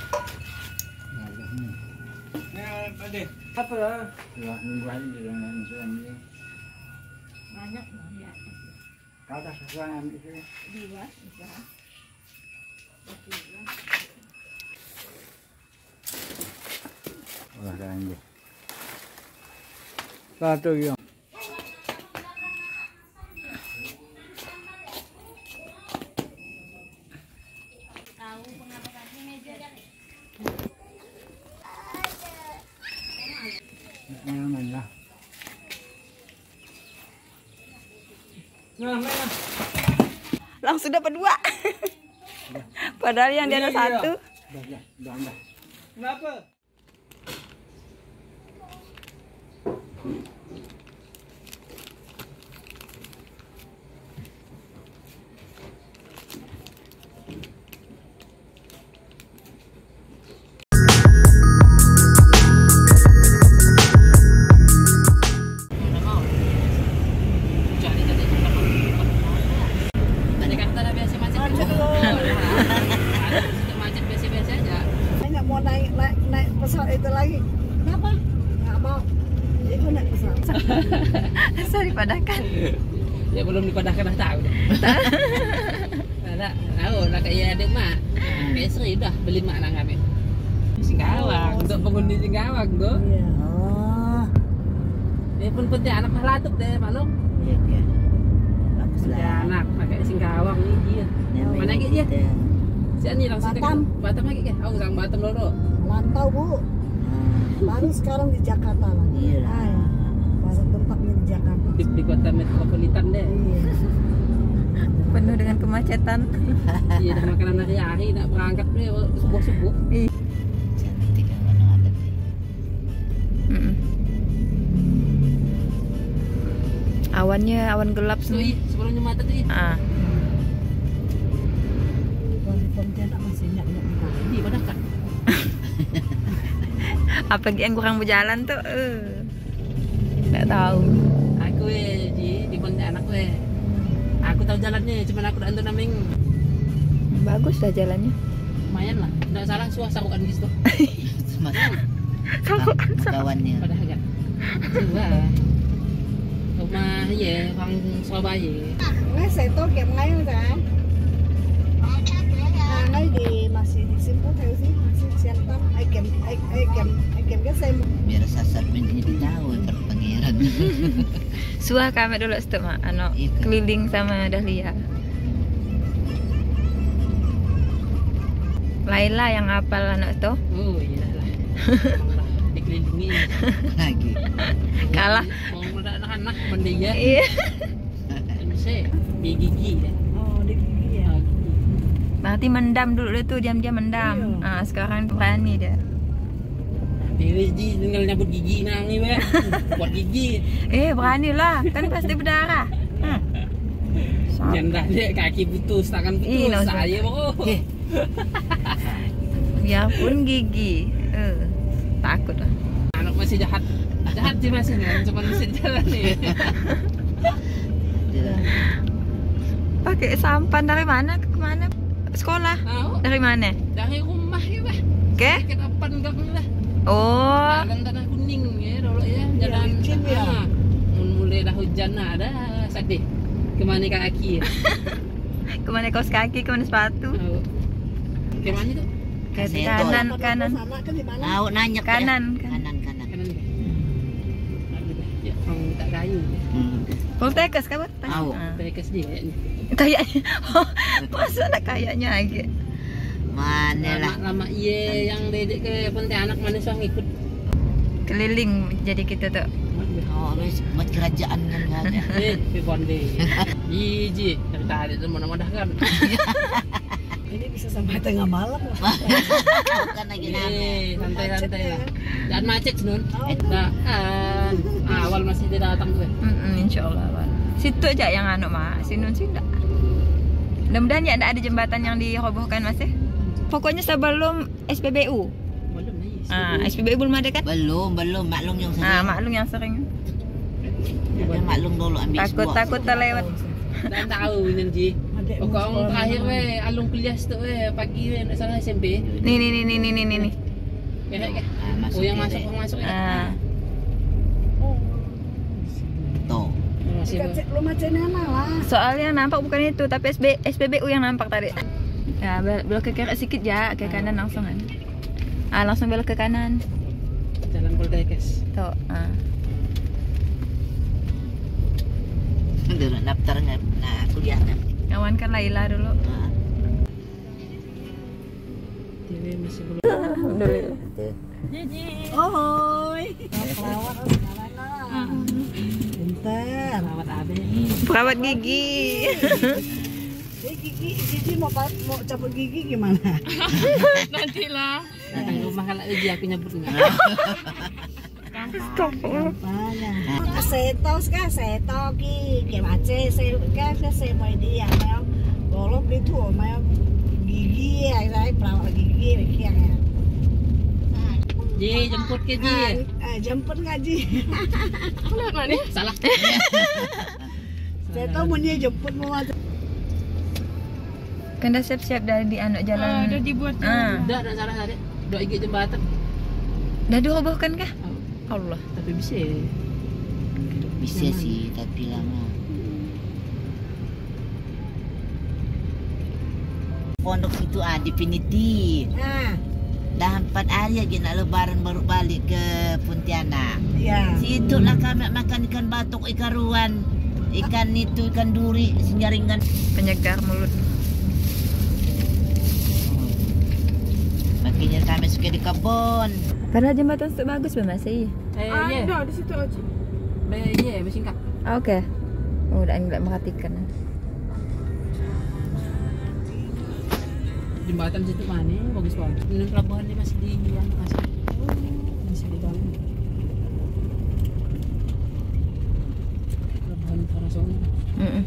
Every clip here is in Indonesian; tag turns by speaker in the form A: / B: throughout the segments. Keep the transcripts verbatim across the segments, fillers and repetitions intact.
A: Apa lah?
B: Wah, nunggu aja di dalam suami.
C: Banyak ya.
B: Kau tak sesuai ambil sini.
C: Dua, bisa.
B: Wah, dah ni. Satu yang.
C: Tahu mengapa tadi meja dah.
B: Mana lah.
A: Nah, mana?
D: Langsung dapat dua. Padahal yang dia ada satu.
B: Dah, dah, dah, dah.
A: Kenapa?
C: Itu lagi. Kenapa? Nggak mau. Itu naik pesawat.
D: Sorry padahkan.
A: Ya belum dipadahkan dah tahu dah. Ada tahu lah kayak ada mak. Kayak seri dah beli mak nang kami. Singkawang, untuk penghuni Singkawang tu.
C: Iya. Oh.
A: Dia pun penting anak mahalatuk deh, maklum.
C: Iya kan. Bagus
A: Penting
C: lah.
A: anak pakai Singkawang ni dia. Mana lagi dia? Si ni langsung
C: Batam.
A: Batam lagi ke? Aku sang Batam dulu.
C: Lantau Bu. Baru sekarang di Jakarta lagi. Iya. Baru tempatnya di Jakarta.
A: Di, di kota metropolitan deh.
C: Iya.
D: Penuh dengan kemacetan.
A: Iya, dah makanan hari-hari nak berangkat deh subuh-subuh.
C: Cantik kan ada sih.
D: Mm-mm. Awannya awan gelap
A: Tu
D: sih.
A: sebelumnya mata tu.
D: Ah,
C: Pontianak masih nyak-nyak di
A: Di padahkan.
D: apa yang kurang berjalan tuh? Eh, nggak tahu.
A: Aku eh di di Pontianak weh. Aku tahu jalannya, cuma aku dah antar naming.
D: Bagus dah jalannya.
A: Lumayan lah, tidak salah suah sarukan di situ.
C: kawannya.
A: Padahal kan. Coba. Rumah ye, orang Surabaya.
C: Ngay saya tahu kayak ngayon kan. À, ngay di masih di Simpul theo sih masih siantam. I can I I can I can get saya.
E: Biar sasar menjadi tahu perpangeran.
D: Suah kami dulu situ mak, ano
E: Itu.
D: keliling sama Dahlia. Laila yang hafal anak itu.
A: Oh iya lah. Lah dikelilingi.
E: Lagi.
D: Kalah.
A: Mau muda anak-anak mendia.
D: Iya.
A: Bisa di gigi deh.
C: Oh di gigi ya.
A: Ah, gigi.
D: Berarti mendam dulu dia tuh, diam-diam mendam. Ah, sekarang berani dia.
A: Dewi di tinggal nyabut gigi nangi weh. Buat gigi.
D: Eh, berani lah, kan pasti berdarah. Hmm. Sap-
A: Jangan deh kaki putus, tangan
D: Ih,
A: putus.
D: no,
A: Saya bro.
D: Biarpun gigi. Eh, takut lah.
A: Anak masih jahat. Jahat sih masih nih, cuma bisa jalan nih.
D: Pakai sampan dari mana ke mana? Sekolah.
A: Tahu?
D: Dari mana?
A: Dari rumah ya weh.
D: Oke.
A: Ke depan gang lah.
D: Oh,
A: Jalan tanah kuning ya dulu ya. Jalan
C: licin ya.
A: ah, mulai dah hujan nah, ada sedih. Kemana kaki?
D: kemana kaos kaki, kemana sepatu?
A: Tahu. Kemana tuh?
D: Ke
E: Kasih
D: kanan,
C: Pada
D: kanan,
C: sana kan di mana?
E: Tahu nanya
D: kanan, kanan.
E: kanan kanan.
A: Kanan deh. Ada dah. Ya, orang tak kayu.
E: Hmm.
D: Poltekkes kabar?
E: Tahu.
D: Ah.
A: Bekas dia.
D: Kayaknya, masa ada kayaknya lagi.
E: Mana lah.
A: Lama-lama iya yang dedek ke Pontianak mana suang ikut.
D: Keliling jadi kita tuh.
E: Oh, wes buat kerajaan kan ada.
A: Eh, ke Bonde. Iji, tadi tu mana-mana kan.
C: Ini bisa sampai tengah malam lah.
E: Bukan lagi nama.
A: Eh, santai-santai lah. Jangan macet nun.
C: Oh.
A: Dah, ah, awal masih dia datang tuh.
D: Mm-mm, insya Allah. Wan. Situ aja yang anu mak, sinun sih enggak. Mudah-mudahan ya ada jembatan yang dirobohkan masih. Pokoknya sebelum S P B U.
A: Belum nih.
D: Ah, S P B U belum ada kan?
E: Belum, belum maklum yang
D: Ah,
E: sering.
D: maklum yang sering.
E: Ada maklum dulu ambil
D: Takut
E: sebuah.
D: takut terlewat.
A: Dan tahu nanti.
C: Ada adek.
A: Oh, kau orang terakhir weh, alung kuliah tu weh, pagi weh, nak salah S M P.
D: Nih nih nih nih nih nih nih.
A: Kerek ke?
E: Ah, masuk
A: Oh, yang
E: kerek.
A: masuk, yang masuk ya?
D: Ah.
E: Tuh.
A: Masih
C: Dekat lu macam mana lah.
D: Soalnya nampak bukan itu, tapi S B S P B U yang nampak tadi. Ya, bel- belok ke kiri sedikit ya, ke kanan langsung kan. Ah, langsung belok ke kanan.
A: Jalan Poltekkes.
D: Tuh, ah.
E: Dulu daftar nggak? Nah, kuliahnya.
D: Ngawankan Laila dulu.
E: Nah,
A: T V masih belum.
D: Dulu.
E: tuh.
C: Ohoi. Pelawat sekarang lah. Bentar.
A: Rawat abe.
D: Perawat gigi.
C: Eh gigi, gigi mau pa- mau cabut gigi gimana?
D: Nantilah.
A: Datang rumah kalau uji aku nyebut enggak.
C: Banyak. Seto ska seto ki, ke bace se ka ka se mau dia mau golok itu mau gigi ya, saya perawat gigi yang ya.
A: Ji, jemput ke Ji.
C: Ah, jemput ngaji.
A: Eh, salah.
C: Seto mau dia jemput mau.
D: Kan dah siap-siap dah di anak jalan.
F: Udah dibuat.
D: Ah.
A: Udah, udah salah tadi. Dua gigi jembatan.
D: Dah dirobohkan kah? Allah.
A: Tapi bisa.
E: Bisa sih, tapi lama. Pondok itu ah definitif.
C: Nah,
E: Dah empat hari aja nak lebaran baru balik ke Pontianak.
C: ya.
E: Situ lah kami makan ikan batok, ikan ruan, ikan itu, ikan duri, senjaringan.
D: Penyegar mulut.
E: Makanya kami suka di kebun.
D: Padahal jembatan itu bagus masih.
A: Eh, iya.
F: Ada di situ aja.
A: Be, iya, bersingkat.
D: Ah, oke. Oh, udah enggak merhatikan.
A: Jembatan situ mana? Bagus banget. Ini pelabuhannya masih di yang masih masih di dalam. Pelabuhan Karasongo.
D: Heeh.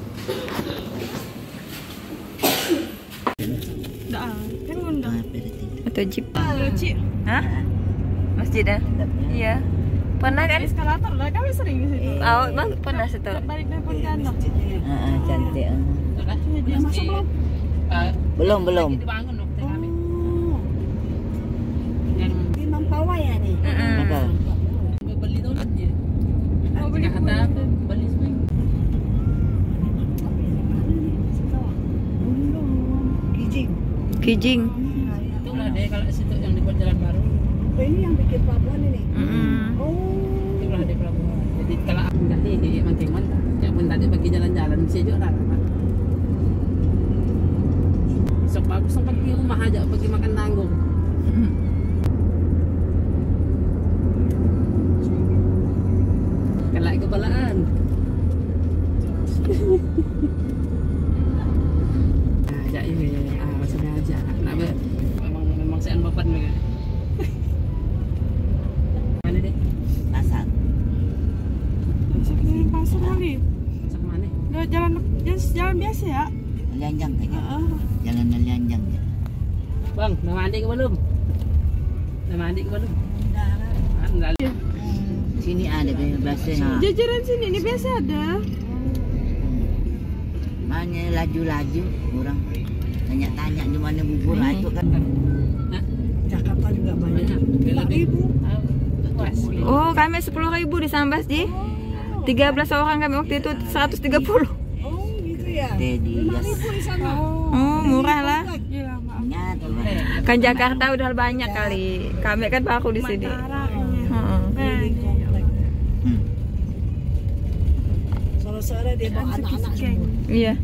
F: Dah, kan ngundang.
D: Atau jeep.
F: Lucu.
D: Hah? Masjid dah? Iya. Pernah kan?
F: Eskalator lah, kami sering di situ.
D: Oh, bang pernah situ.
F: Balik dari Pontianak.
E: Ah, cantik. ah.
A: Udah masuk belum?
E: Belum, belum.
A: Dibangun waktu kami.
C: Oh,
A: Yang
C: di Mampawai ya nih.
D: Heeh.
E: Apa?
A: beli toiletnya.
F: Oh, beli
A: Jakarta apa? Beli semua.
C: Kijing.
D: Kijing.
A: Itulah deh kalau situ yang dibuat jalan baru.
C: Oh, ini yang bikin pelabuhan ini.
D: Heeh.
C: Oh.
A: Itulah deh pelabuhan. Jadi kalau aku nggak nih, mancing mantap. Ya pun tadi bagi jalan-jalan bisa juga lah. Sok bagus sempat di rumah aja pergi makan tanggung. Kelak kebalaan. Aja ini, ah maksudnya aja. Nak be, memang memang saya bapak nih. Mana deh?
E: Pasar.
F: Sekeliling pasar kali.
A: Masak mana?
F: Udah jalan jalan, jalan biasa ya.
E: Melianjang kayaknya.
F: Heeh.
E: Jalan melianjang ya.
A: Bang, udah mandi ke belum? Udah mandi ke belum? Ah, lalu.
E: Sini ada biasanya.
F: Jajaran sini ini biasa ada.
E: Makanya laju-laju orang tanya-tanya di mana bubur ah, itu kan.
C: Jakarta juga banyak.
A: Banyak.
C: Ribu.
A: Puas.
D: Oh, kami sepuluh ribu di Sambas, Ji. tiga belas orang kami waktu itu seratus tiga puluh.
C: Oh, gitu ya.
E: Tadi
C: Lima
E: gas.
C: ribu di sana.
D: Oh, murah lah.
F: Gila, maaf.
E: Nyata.
D: Kan Jakarta udah banyak kali. Kami kan baru di sini.
F: Mantara kayaknya.
D: Heeh.
F: Nah, ini.
E: Hmm.
C: Sore-sore dia bawa anak-anak semua.
D: Iya.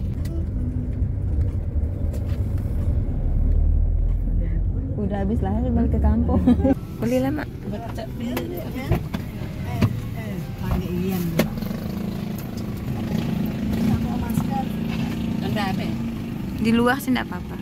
D: Udah habis lahir balik ke kampung. Beli lah, Mak.
C: Eh, eh, pakai Ian juga. Pakai masker.
A: Anda apa? Ya?
D: Di luar sih enggak apa-apa.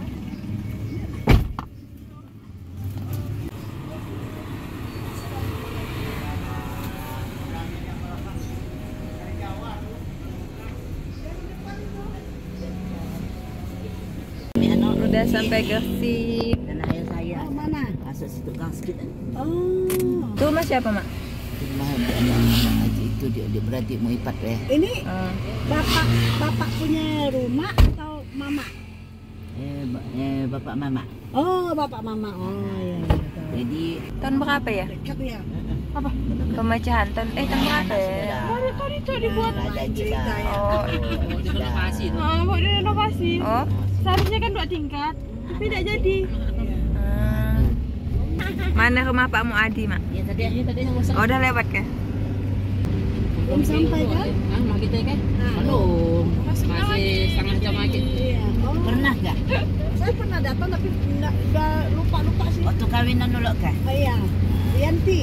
E: Ini anak
D: Udah sampai Gresik.
E: dan ayah saya
C: Oh, mana?
E: masuk situ gang sedikit.
C: Oh.
D: Tuh Mas siapa, Mak?
E: Rumah ada anak haji itu. itu dia, dia berarti mau ipat ya.
C: Ini
D: Ah.
C: bapak bapak punya rumah atau mama?
E: Eh, ba- eh bapak mama.
C: Oh, bapak mama. Oh, iya. iya.
E: Jadi
D: Tahun berapa ya?
C: Dekat ya.
D: Pemecahan tahun eh tahun berapa ya?
F: Tadi tuh dibuat.
E: ada
C: cerita ya.
D: Oh,
A: Oh, di renovasi tuh.
F: Oh, mau direnovasi.
D: oh.
F: Seharusnya kan dua tingkat, tapi tidak jadi.
D: Ah. Mana rumah Pak Muadi, Mak?
E: ya tadi
A: Ini tadi yang masak.
D: Oh, udah lewat ke?
C: Belum sampai kan?
A: Ah, mak kita kan?
C: Nah.
A: Belum.
F: Masih
A: Masih setengah jam lagi.
C: Iya. Oh,
E: pernah gak?
C: saya pernah datang tapi nggak udah lupa-lupa sih.
E: Waktu kawinan dulu kah?
C: Oh, iya. Yanti.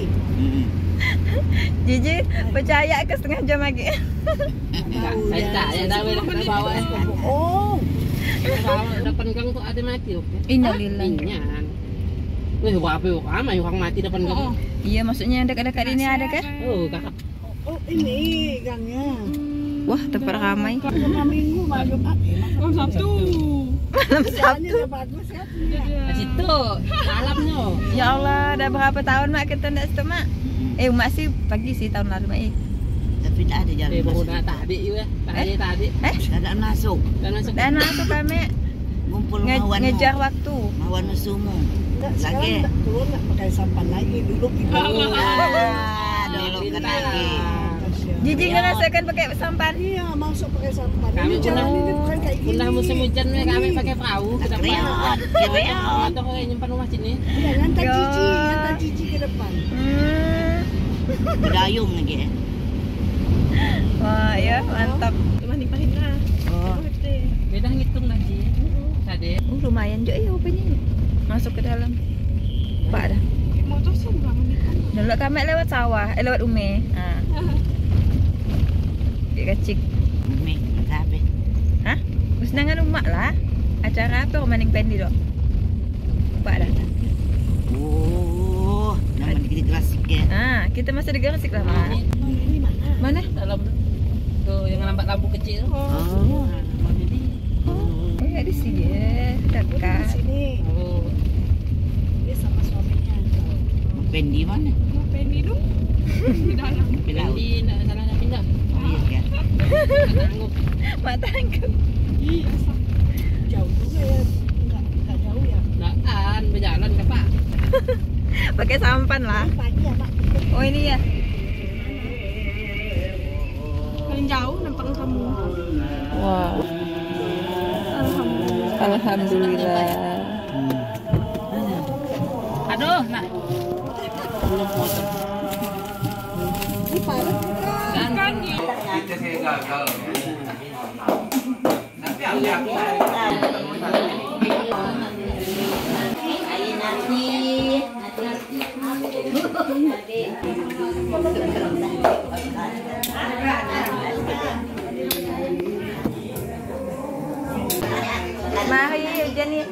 D: Jiji percaya ke setengah jam lagi.
A: Enggak, saya tak ya dah boleh bawa.
C: Oh,
A: Bawa depan gang tuh ada mati oke.
D: Innalillah.
A: Minyan. Wih, apa yuk? Ama orang mati depan gang.
D: Iya, maksudnya yang dekat-dekat ini ada kan?
A: Oh, kakak.
C: oh ini gangnya.
D: Wah, tempat ramai.
C: Malam minggu, malam Jumat.
F: Malam Sabtu.
D: Malam
C: Jalannya
D: Sabtu.
C: udah bagus ya.
A: Di situ malamnya.
D: Ya Allah, udah berapa tahun Mak kita ndak situ, Mak? Eh, Mak sih pagi sih tahun lalu, Mak. Eh.
E: Tapi tidak ada jalan
A: Eh, baru
E: masuk.
A: dah tadi ya. Tadi tadi.
D: Eh,
E: Tidak ada masuk.
A: Dan masuk.
D: dan masuk kami
E: Ngumpul
D: nge
E: mawan
D: ngejar waktu.
E: mawan musuhmu.
C: Nggak,
E: Lagi.
C: sekarang nggak turun nggak pakai sampan lagi. Dulu gitu.
E: Ah, dulu kan lagi.
D: Jiji ngerasakan pakai sampan.
C: Iya, masuk pakai sampan.
A: Kami
C: Ini jalan
A: pernah-
C: ini bukan kayak gini.
A: Bunda musim hujan nih kami pakai perahu ke depan.
E: Riot, riot.
A: Atau kayak nyimpan rumah sini.
C: Iya, ngantar
D: Ya.
C: cici, ngantar cici ke depan.
D: Hmm.
E: Berdayung lagi ya.
D: Wah, ya mantap.
F: Dibanding-banding lah.
D: Oh,
A: Beda ngitung lagi. Tadi.
D: oh lumayan juga ya rupanya. Masuk ke dalam. Pak dah.
F: Motor sih nggak menikah.
D: Dulu kami lewat sawah, eh lewat ume. Ah. Dia kecik.
E: Umi, tapi
D: Hah? Usenangan umak lah. Acara apa maning pendi dok? Pak dah.
E: oh, nama di klasik ya.
D: Ah, kita masih di Gresik lah, Mak.
C: Ini mana?
D: Mana?
A: Dalam tuh yang lambat lampu kecil.
E: Oh,
D: Oh, ya di sini ya,
C: Di
D: dekat.
C: sini.
A: Oh,
C: Dia sama suaminya.
E: Pendi mana?
F: Ngapain di dong? Di dalam.
E: Di laut.
A: jadi enggak salah nak pindah.
E: Oh, iya kan?
A: Tak sanggup.
D: Mak tangkap.
F: Iya, sama.
C: Jauh juga ya. Enggak, enggak jauh ya.
A: Naan berjalan ke Pak.
D: Pakai sampan lah.
C: Ini pagi ya, Pak.
D: Oh ini ya.
F: Paling jauh nampak kamu.
D: Wah. Alhamdulillah.
A: Aduh, nah.
C: Ini padat juga.
A: Kan
D: Mari hujan nih.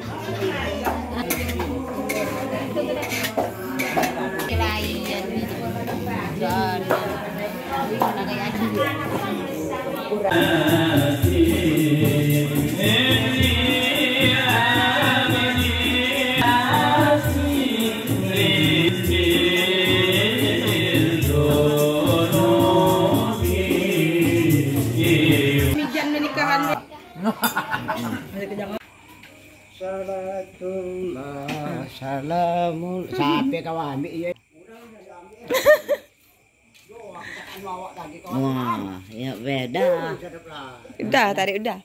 F: Mijan menikahan.
B: Salatullah salamul sampai kau ambil ya.
E: Wah, ya beda.
D: Udah, tadi udah.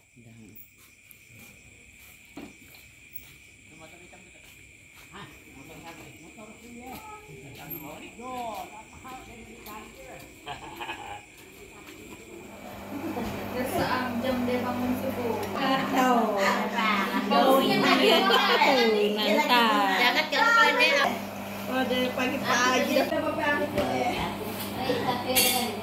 C: Ada pagi-pagi.